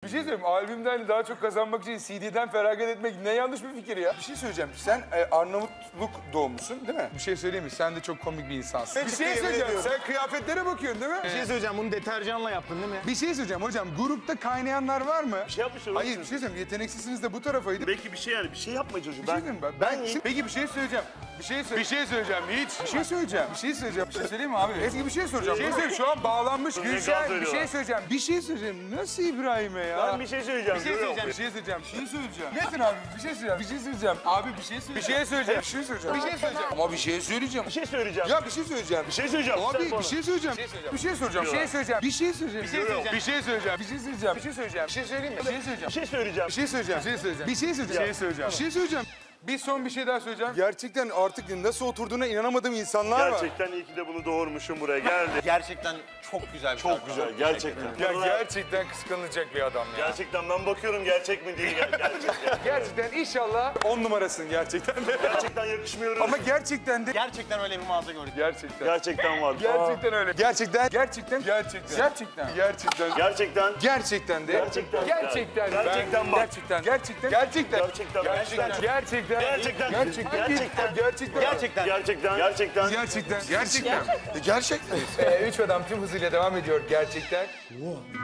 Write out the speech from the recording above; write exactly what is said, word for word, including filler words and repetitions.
Bir şey söyleyeyim, albümden daha çok kazanmak için C D'den feragat etmek ne yanlış bir fikir ya. Bir şey söyleyeceğim. Sen e, Arnavutluk doğumlusun değil mi? Bir şey söyleyeyim mi? Sen de çok komik bir insansın. Bir Ciddi şey söyleyeceğim. yemin Sen kıyafetlere bakıyorsun değil mi? Bir şey söyleyeceğim, bunu deterjanla yaptın değil mi? Bir şey söyleyeceğim hocam. Grupta kaynayanlar var mı? Bir şey yapmışlar. Hayır, bir şey söyleyeyim. Yeteneksizsiniz de bu tarafaydı. Belki bir şey yani bir şey yapma çocuğum. Bir şey söyleyeyim mi? Ben, ben peki bir şey söyleyeceğim. Bir şey söyle. Bir şey söyleyeceğim. Hiç. Bir şey söyleyeceğim. Bir şey söyleyeceğim. Bir şey söyleyeyim mi abi? Eski bir şey soracağım. Bir şey söyleyeyim. Şu an bağlanmış Ne Gülşen. gaz Bir şey veriyorlar. söyleyeceğim. Bir şey söyleyeceğim. Nasıl İbrahim'e ya? Ben bir şey söyleyeceğim. Bir şey söyleyeceğim. Bir şey söyleyeceğim. Bir şey söyleyeceğim. Metin abi bir şey söyleyeceğim. Bir şey söyleyeceğim. Abi bir şey söyleyeceğim. Bir şey söyleyeceğim. Bir şey söyleyeceğim. Bir şey söyleyeceğim. Ama bir şey söyleyeceğim. Bir şey söyleyeceğim. Ya bir şey söyleyeceğim. Bir şey söyleyeceğim. Abi Sen bir sonra. şey söyleyeceğim. Bir şey soracağım. Bir şey söyleyeceğim. Bir şey söyleyeceğim. Bir şey söyleyeceğim. Bir şey söyleyeceğim. Bir şey söyleyeceğim. Bir şey söyleyeceğim. Bir şey söyleyeyim mi? Bir şey söyleyeceğim. Bir şey söyleyeceğim. Bir şey söyleyeceğim. Bir şey söyleyeceğim. Bir şey söyleyeceğim. Bir şey söyleyeceğim. Bir şey söyleyeceğim. Bir son bir şey daha söyleyeceğim. Gerçekten artık nasıl oturduğuna inanamadığım insanlar var. Gerçekten iyi ki de bunu doğurmuşum buraya geldi. Gerçekten çok güzel bir Çok şarkı. güzel gerçekten. Ya gerçekten kıskanılacak bir adam ya. Gerçekten ben bakıyorum gerçek mi değil ger- gerçekten. Gerçekten inşallah on numarasın gerçekten de. Gerçekten yakışmıyorum. Ama gerçekten de Gerçekten öyle bir mağaza gördük. gerçekten. gerçekten var. Gerçekten öyle. Gerçekten. Gerçekten. Gerçekten. Gerçekten. Gerçekten. Gerçekten. Gerçekten de. Gerçekten. Gerçekten. Gerçekten Ben- bak. Gerçekten. Gerçekten. Gerçekten. Gerçekten. Gerçekten. Gerçekten. Gerçekten. Gerçekten. Gerçekten. Gerçekten. Gerçekten. Gerçekten. Gerçekten. Gerçekten. Gerçekten. E, gerçekten. Ee, Üç adam tüm hızıyla devam ediyor gerçekten.